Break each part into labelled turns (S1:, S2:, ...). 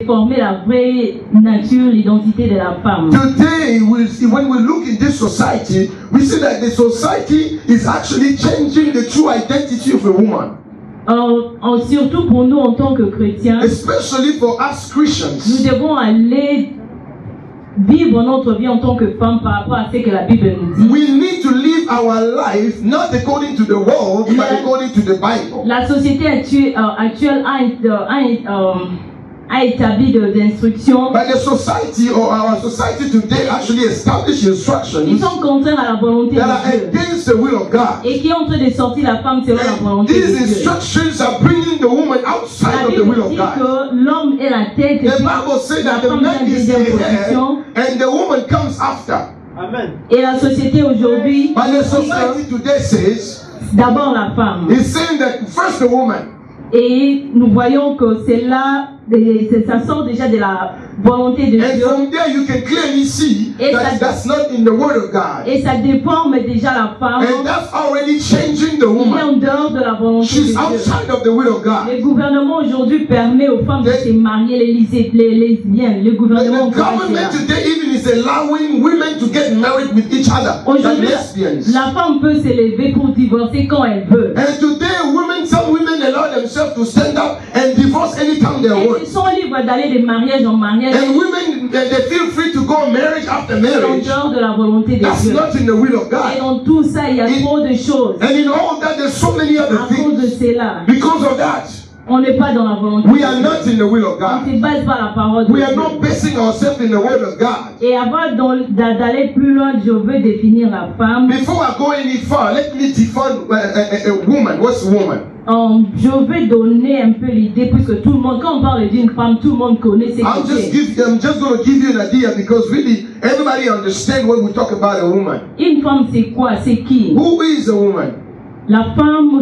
S1: former la vraie nature, l'identité de la femme.
S2: Today, we see, when we look in this society, we see that the society is actually changing the true identity of a woman.
S1: Surtout pour nous en tant que chrétiens,
S2: Especially for us Christians.
S1: nous devons aller vivre notre vie en tant que femme par rapport à ce que la Bible nous dit.
S2: We need to live our life not according to the world, but according to the Bible.
S1: La société actuelle a établi des instructions.
S2: But the society or our society today actually established
S1: Ils
S2: instructions
S1: sont contraires à la volonté
S2: that are
S1: de Dieu
S2: against the will of God.
S1: et qui est en train de sortir la femme selon la
S2: And
S1: volonté de
S2: these
S1: Dieu.
S2: instructions are bringing the woman outside
S1: La
S2: of the
S1: Bible
S2: will of
S1: dit
S2: God.
S1: que l'homme est la tête et
S2: The Bible says
S1: la
S2: that the
S1: femme
S2: man
S1: est en
S2: is
S1: deuxième
S2: the head
S1: position.
S2: and the woman comes after.
S3: Amen.
S1: Et la société aujourd'hui,
S2: But the society today says,
S1: d'abord la femme.
S2: it's saying that first the woman.
S1: Et nous voyons que c'est là, ça sort déjà de la volonté de
S2: And
S1: Dieu.
S2: from there you can clearly see
S1: Et
S2: that that's not in the word of God.
S1: Et ça déforme déjà la femme.
S2: And that's already changing the
S1: Il est en
S2: woman.
S1: dehors de la volonté de
S2: She's
S1: Dieu.
S2: outside of the will of God.
S1: Le gouvernement aujourd'hui permet aux femmes de se marier, les lesbiennes. Le gouvernement
S2: The government today even is allowing women to get married with each other, like
S1: aujourd'hui,
S2: lesbians.
S1: la femme peut s'élever pour divorcer quand elle veut.
S2: And today some women allow themselves to stand up and divorce anytime they
S1: Et
S2: want.
S1: ils sont libres d'aller de mariage en mariage.
S2: And women, they feel free to go marriage after
S1: En
S2: marriage.
S1: dehors de la volonté de
S2: That's
S1: Dieu.
S2: not in the will of
S1: Et
S2: God.
S1: dans tout ça, il y a trop de choses.
S2: And in all that, there's so many other
S1: À cause de
S2: things.
S1: cela,
S2: Because of that,
S1: on n'est pas dans la volonté
S2: we
S1: de
S2: are
S1: Dieu.
S2: not in the will of
S1: On
S2: God.
S1: ne se base pas la parole de
S2: We are
S1: Dieu.
S2: not basing ourselves in the word of God.
S1: Et avant d'aller plus loin, je veux définir la femme.
S2: Before I go any far, let me define a woman. What's a woman?
S1: Je vais donner un peu l'idée, puisque tout le monde, quand on parle d'une femme, tout le monde connaît ce
S2: I'm
S1: que c'est.
S2: just going to give you an idea because really everybody understands when we talk about a woman.
S1: Une femme, c'est quoi? C'est qui?
S2: Who is a woman?
S1: La femme,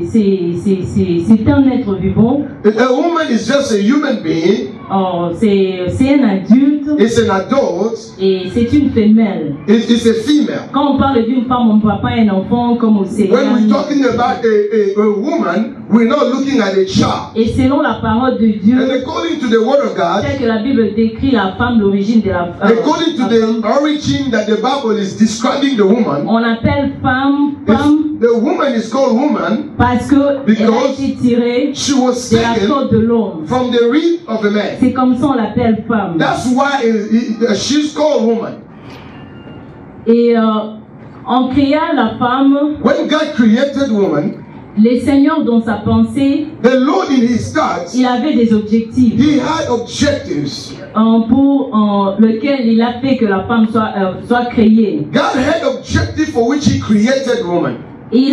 S1: c'est un être vivant.
S2: A woman is just a human being.
S1: C'est un adulte.
S2: It's an adult.
S1: Et c'est une femelle.
S2: It's a female.
S1: Quand on parle d'une femme, on ne voit pas un enfant comme océan.
S2: When we're talking about a woman, we're not looking at a child.
S1: Et selon la parole de Dieu,
S2: And according to the word of God,
S1: tel que la Bible décrit la femme, l'origine de la femme,
S2: according to the origin that the Bible is describing the woman,
S1: on appelle femme
S2: the woman is called woman
S1: parce que elle a été tirée
S2: she was
S1: de la
S2: taken
S1: côte de l'homme.
S2: from the rib of a man.
S1: C'est comme ça on l'appelle femme.
S2: That's why she's called woman.
S1: Et en créant la femme,
S2: When God created woman,
S1: le Seigneur dans sa pensée,
S2: the Lord in his thoughts,
S1: il avait des objectifs
S2: he had objectives.
S1: pour lequel il a fait que la femme soit créée.
S2: God had objective for which he created woman.
S1: Et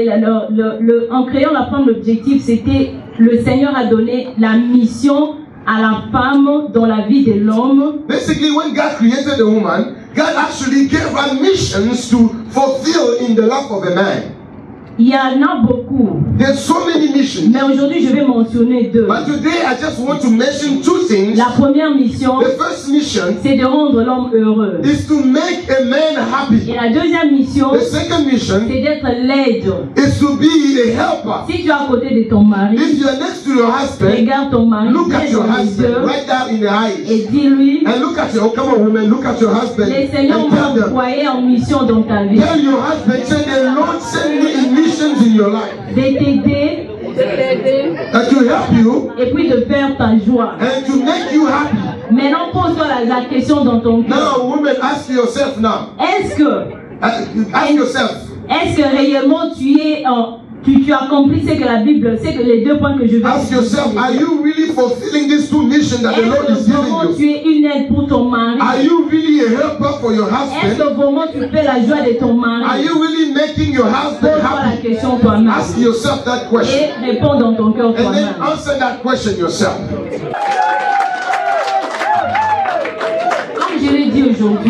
S1: en créant la femme, l'objectif c'était, le Seigneur a donné la mission à la femme dans la vie de l'homme.
S2: Basically, when God created a woman, God actually gave her missions to fulfill in the life of a man.
S1: Il y en a beaucoup.
S2: There's so many missions.
S1: Mais aujourd'hui, je vais mentionner deux.
S2: But today, I just want to mention two things.
S1: La première mission,
S2: The first mission
S1: c'est de rendre l'homme heureux.
S2: is to make a man
S1: Et
S2: happy.
S1: la deuxième mission,
S2: The second mission
S1: c'est d'être l'aide.
S2: is to be a helper.
S1: Si tu es à côté de ton mari,
S2: If you are next to your husband,
S1: regarde ton mari,
S2: look at
S1: regarde
S2: your
S1: dans les
S2: husband
S1: yeux
S2: right down in the eyes.
S1: et dis-lui,
S2: And look at your, oh, come on woman, look at your husband
S1: le Seigneur
S2: and
S1: m'a
S2: tell them,
S1: envoyé en mission dans ta vie.
S2: tell your husband, say the Lord send me in missions in your life.
S1: De t'aider
S2: And to help you
S1: et puis de faire ta joie.
S2: and to make you happy.
S1: Maintenant, pose-toi la question dans ton cœur.
S2: Now, woman, ask yourself now.
S1: Est-ce
S2: Ask yourself.
S1: que réellement tu accomplis ce que la Bible, c'est que les deux points que je vais
S2: Ask yourself, are you really fulfilling these two missions that the Lord is
S1: est-ce que vraiment
S2: giving you?
S1: tu es une aide pour ton mari?
S2: Are you really a helper for your
S1: Est-ce
S2: husband?
S1: que vraiment tu fais la joie de ton
S2: Are
S1: mari?
S2: you really making your husband
S1: Pose-toi la
S2: happy?
S1: question toi-même
S2: Ask yourself that question.
S1: et réponds dans ton cœur
S2: And then
S1: toi-même.
S2: answer that question yourself.
S1: Comme je l'ai dit aujourd'hui,
S2: Like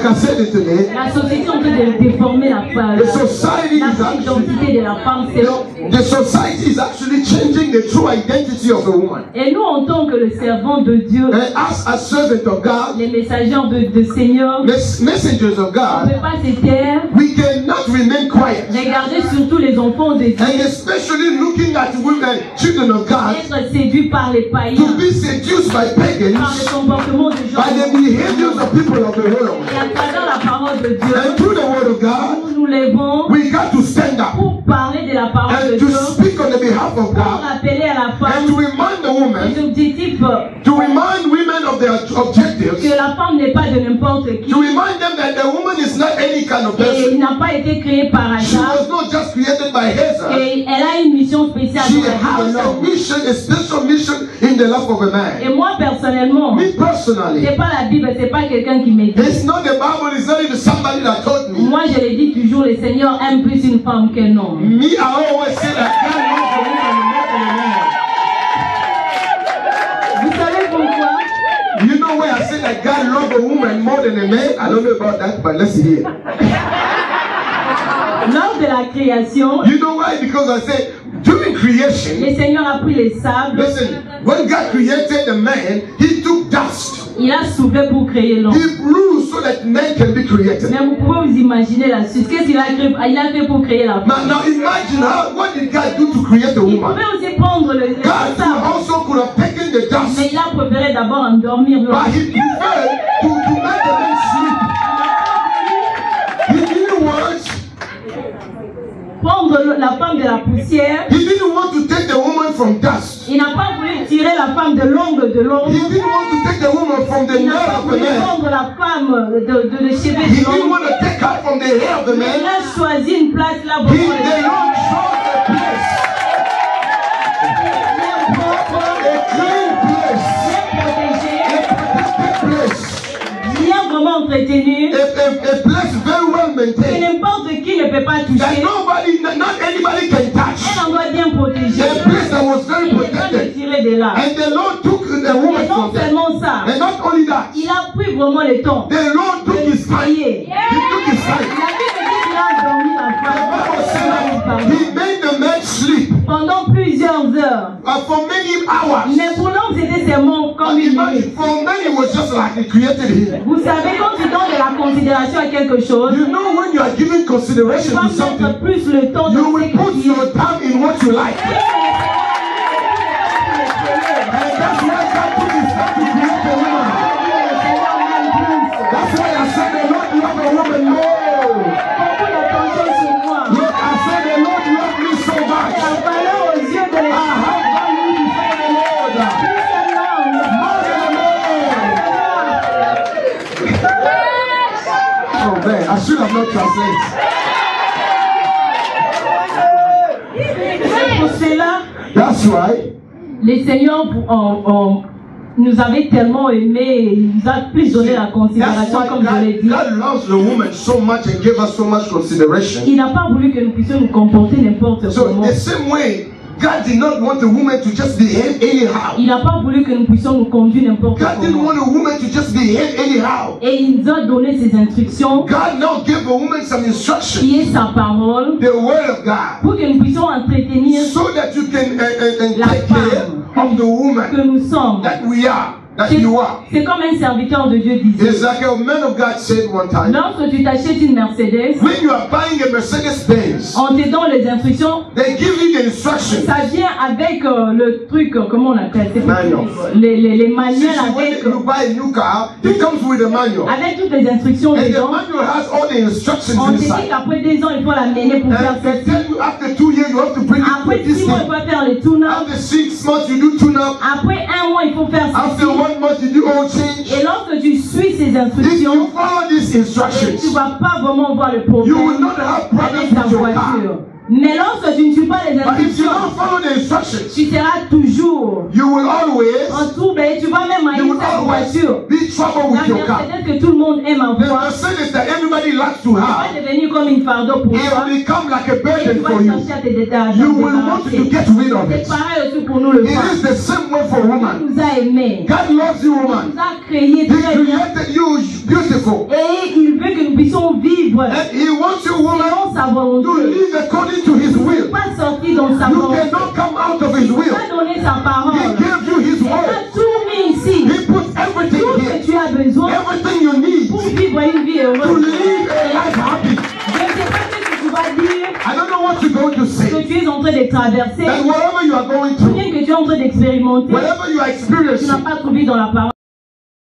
S2: cassé de tenir.
S1: La société est en train de déformer
S2: The society is
S1: l'identité de la femme selon.
S2: the society is actually changing the true identity of a woman.
S1: Et nous, en tant que le servant de Dieu,
S2: And as a servant of God,
S1: les messagers de Seigneur,
S2: messengers of
S1: on ne
S2: God,
S1: peut pas se taire.
S2: we cannot remain quiet.
S1: Regardez surtout les enfants de Dieu
S2: And especially looking at women, children of God,
S1: être séduits par les païens,
S2: to be seduced by
S1: par le
S2: pagans,
S1: comportement de gens.
S2: by the behaviors of people of the world.
S1: Et à travers la parole de Dieu,
S2: And through the word of God,
S1: nous nous levons
S2: we got to stand up
S1: pour parler de la parole de
S2: and to
S1: Dieu,
S2: speak on the behalf of
S1: pour
S2: God,
S1: rappeler à la
S2: and
S1: femme
S2: to remind the
S1: les
S2: woman,
S1: objectifs,
S2: to remind women of their objectives,
S1: que la femme n'est pas de n'importe qui,
S2: to remind them that the woman is not any kind of
S1: et
S2: person.
S1: il n'a pas été créé par
S2: She
S1: hasard,
S2: was not just created by Hazel.
S1: et elle a une mission spéciale
S2: She
S1: dans la vie
S2: has
S1: de
S2: a
S1: l'homme.
S2: mission, a special mission in the life of a man.
S1: Et moi personnellement,
S2: Me personally,
S1: c'est pas la Bible, c'est pas quelqu'un qui me dit.
S2: it's not the Bible, it's not even somebody that told me.
S1: Moi je l'ai dit toujours, le Seigneur aime plus une femme qu'un homme.
S2: Me, I always say that God loves the woman more than a man.
S1: Vous savez pourquoi?
S2: You know why I say that God loves a woman more than a man? I don't know about that, but let's hear.
S1: Lors de la création,
S2: You know why? Because I say during creation,
S1: le Seigneur a pris les sables,
S2: listen, when God created the man, he took dust.
S1: il a soulevé pour créer l'homme.
S2: He blew so that man can be created.
S1: Mais vous pouvez vous imaginer la suite. Qu'est-ce qu'il a créé? Il a fait pour créer la femme.
S2: Now imagine what did God do to create a
S1: Il
S2: woman?
S1: pouvait aussi prendre le
S2: God
S1: sable,
S2: also could have taken the
S1: mais
S2: dust,
S1: il a préféré d'abord endormir
S2: but
S1: l'homme.
S2: he preferred to make the man sleep. He didn't want
S1: Prendre la femme de la poussière.
S2: He didn't want to take the woman from dust.
S1: Il n'a pas voulu tirer la femme de l'ongle de l'homme.
S2: He didn't want to take the woman from the
S1: Il n'a
S2: nail
S1: pas
S2: of the
S1: voulu
S2: man.
S1: prendre la femme de cheveux
S2: He
S1: de
S2: didn't
S1: l'homme.
S2: want to take her from the hair of the
S1: Il
S2: man.
S1: a choisi une place là pour
S2: The Lord chose a place, a clean place, a protected place,
S1: bien vraiment entretenu,
S2: a place very well
S1: que
S2: maintained,
S1: n'importe qui ne peut pas
S2: that
S1: toucher.
S2: not anybody can touch.
S1: Un endroit bien protégé.
S2: A place that was very
S1: Il n'est pas de
S2: protected.
S1: tirer de là.
S2: And the Lord took the
S1: Et
S2: woman
S1: non
S2: from there.
S1: seulement ça,
S2: And not only that,
S1: il a pris vraiment le temps
S2: the Lord
S1: de
S2: took his time.
S1: prier.
S2: He took his
S1: La
S2: time.
S1: Bible dit qu'il a endormi la
S2: The Bible said that
S1: femme
S2: he made the man sleep
S1: pendant plusieurs heures.
S2: for many hours.
S1: Mais pour l'homme, c'était seulement comme une
S2: Imagine,
S1: minute.
S2: for many, it was just like he created him.
S1: Vous savez, quand tu donnes de la considération à quelque chose,
S2: You know, when you are giving
S1: tu
S2: consideration
S1: vas
S2: to
S1: mettre
S2: something,
S1: plus le temps
S2: you
S1: dans ce
S2: will put
S1: qui
S2: your time in what you like. And that's why God put his time to create a woman. That's why I said the Lord loved a woman more. Look, I said the Lord loved me so much. I have value before the Lord. More than the Lord. Oh man, I should have not translated.
S1: Pour cela,
S2: That's right.
S1: les seigneurs nous avaient tellement aimés, ils nous ont plus donné la
S2: That's
S1: considération,
S2: why
S1: comme je l'ai dit.
S2: God loves the woman so much and gave us so much consideration.
S1: Il n'a pas voulu que nous puissions nous comporter n'importe
S2: So
S1: comment.
S2: the same way, God did not want a woman to just behave anyhow.
S1: Il n'a pas voulu que nous puissions nous conduire n'importe
S2: God didn't
S1: comment.
S2: want a woman to just behave anyhow.
S1: Et il nous a donné ses instructions,
S2: God now gave a woman some instruction,
S1: qui est sa parole,
S2: the word of God,
S1: pour que nous puissions entretenir
S2: so that you can
S1: La
S2: take care of the woman
S1: que nous sommes.
S2: that we are, that
S1: C'est
S2: you are.
S1: c'est comme un serviteur de Dieu disait.
S2: It's like a man of God said one time,
S1: Lorsque tu t'achètes une Mercedes,
S2: when you are buying a Mercedes-Benz,
S1: on te donne les instructions.
S2: they give you the instructions.
S1: Ça vient avec le truc, comment on appelle ça?
S2: Manual.
S1: Les
S2: See,
S1: manuels
S2: when
S1: avec,
S2: you buy a new car, it comes with a manual.
S1: avec toutes les instructions
S2: And the
S1: dedans.
S2: manual has all the instructions
S1: On te dit
S2: inside.
S1: qu'après 2 ans, il faut l'amener pour faire
S2: And they
S1: ceci.
S2: tell you after 2 years you have to bring it
S1: Après
S2: to this
S1: 6 mois, il
S2: thing.
S1: faut faire le tune-up.
S2: After 6 months you do tune-up.
S1: Après 1 mois, il faut faire
S2: After
S1: ceci.
S2: 1 month you do oil change.
S1: Et lorsque tu suis ces
S2: If
S1: instructions,
S2: you follow these
S1: tu ne
S2: instructions,
S1: vas pas vraiment voir le
S2: you will
S1: problème
S2: not have
S1: avec
S2: problems
S1: ta
S2: with your car.
S1: voiture. Mais lorsque tu ne suis pas les
S2: But if you
S1: instructions,
S2: don't follow the instructions,
S1: tu seras toujours
S2: you will always
S1: en trouble et tu vas même aime
S2: you will
S1: cette
S2: always
S1: voiture.
S2: be trouble with your
S1: La
S2: car.
S1: Mercedes que tout le monde aime
S2: The
S1: avoir,
S2: Mercedes that everybody likes to
S1: va
S2: have,
S1: devenir comme une fardeau pour
S2: it
S1: toi.
S2: will become like a
S1: Et tu
S2: burden
S1: vas
S2: for you.
S1: chercher à te détacher.
S2: You will want to get rid of
S1: C'est
S2: it.
S1: pareil aussi pour nous le
S2: It
S1: voir.
S2: is the same way for
S1: Il
S2: woman.
S1: nous a aimés.
S2: God loves you,
S1: Il
S2: woman.
S1: nous a créés
S2: He
S1: très bien.
S2: created you beautiful.
S1: Et il veut que nous puissions vivre
S2: And He wants you, woman,
S1: selon sa
S2: to
S1: volonté.
S2: live according to His
S1: Ne
S2: will.
S1: pas sortir dans sa
S2: You
S1: volonté.
S2: cannot come out of His
S1: Il
S2: will.
S1: t'a donné sa parole.
S2: He gave you His
S1: Il
S2: word.
S1: a tout mis ici.
S2: He put everything
S1: Tout ce
S2: here.
S1: que tu as besoin
S2: Everything you need
S1: pour
S2: to
S1: vivre une vie heureuse.
S2: live a life happy.
S1: Je ne sais pas ce que tu vas dire,
S2: I don't know what you're going to
S1: que
S2: say.
S1: tu es en train de traverser,
S2: That whatever you are going
S1: ou
S2: through,
S1: bien que tu es en train d'expérimenter,
S2: whatever you are
S1: tu
S2: experiencing,
S1: n'as pas trouvé dans la parole.